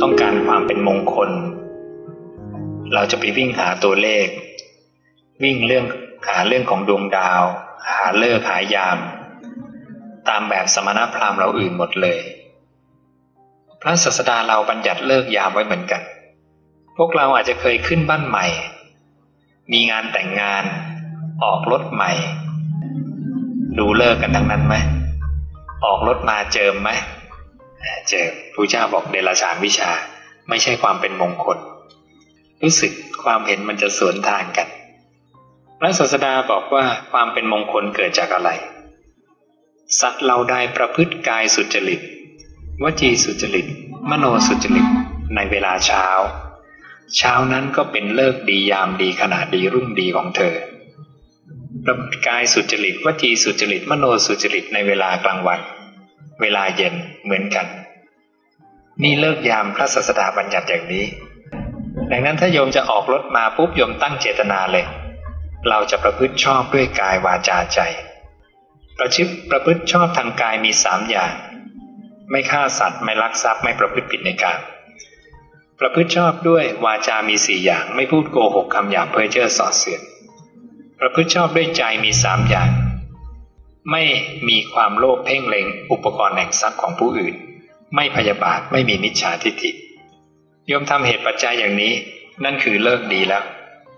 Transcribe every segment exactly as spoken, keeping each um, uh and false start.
ต้องการความเป็นมงคลเราจะไปวิ่งหาตัวเลขวิ่งเรื่องหาเรื่องของดวงดาวหาฤกษ์หายามตามแบบสมณพราหมณ์เราอื่นหมดเลยพระศาสดาเราบัญญัติฤกษ์ยามไว้เหมือนกันพวกเราอาจจะเคยขึ้นบ้านใหม่มีงานแต่งงานออกรถใหม่ดูฤกษ์กันทั้งนั้นไหมออกรถมาเจิมไหมเจิมพระเจ้าบอกเดรัจฉานวิชาไม่ใช่ความเป็นมงคลรู้สึกความเห็นมันจะสวนทางกันพระศาสดาบอกว่าความเป็นมงคลเกิดจากอะไรสัตว์เราได้ประพฤติกายสุจริตวจีสุจริตมโนสุจริตในเวลาเช้าเช้านั้นก็เป็นฤกษ์ดียามดีขณะดีรุ่งดีของเธอประพฤติกายสุจริตวจีสุจริตมโนสุจริตในเวลากลางวันเวลาเย็นเหมือนกันนี่ฤกษ์ยามพระศาสดาบัญญัติอย่างนี้ดังนั้นถ้าโยมจะออกรถมาปุ๊บโยมตั้งเจตนาเลยเราจะประพฤติชอบด้วยกายวาจาใจประชิดประพฤติชอบทางกายมีสามอย่างไม่ฆ่าสัตว์ไม่ลักทรัพย์ไม่ประพฤติผิดในกามประพฤติชอบด้วยวาจามีสี่อย่างไม่พูดโกหกคำหยาบเพ้อเจ้อส่อเสียดประพฤติชอบด้วยใจมีสามอย่างไม่มีความโลภเพ่งเล็งอุปกรณ์แห่งทรัพย์ของผู้อื่นไม่พยาบาทไม่มีมิจฉาทิฏฐิโยมทำเหตุปัจจัยอย่างนี้นั่นคือเลิกดีแล้ว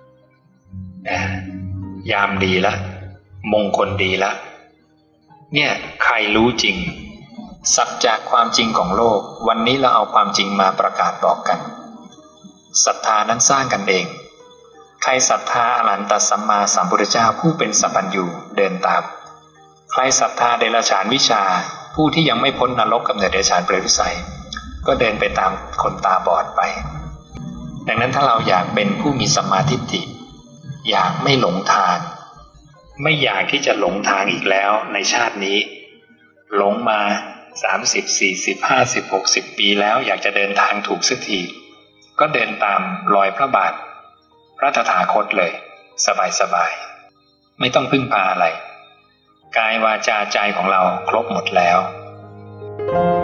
ยามดีแล้วมงคลดีแล้วเนี่ยใครรู้จริงสัจจะความจริงของโลกวันนี้เราเอาความจริงมาประกาศบอกกันศรัทธานั้นสร้างกันเองใครศรัทธาอรหันตสัมมาสัมพุทธเจ้าผู้เป็นสัพพัญญูเดินตามใครศรัทธาเดรัจฉานวิชาผู้ที่ยังไม่พ้นนรกกำเนิดเดรัจฉานเปรตวิสัยก็เดินไปตามคนตาบอดไปดังนั้นถ้าเราอยากเป็นผู้มีสัมมาทิฏฐิอยากไม่หลงทางไม่อยากที่จะหลงทางอีกแล้วในชาตินี้หลงมาสามสิบ สี่สิบ ห้าสิบ หกสิบปีแล้วอยากจะเดินทางถูกสักทีก็เดินตามรอยพระบาทพระตถาคตเลยสบายๆไม่ต้องพึ่งพาอะไรกายวาจาใจของเราครบหมดแล้ว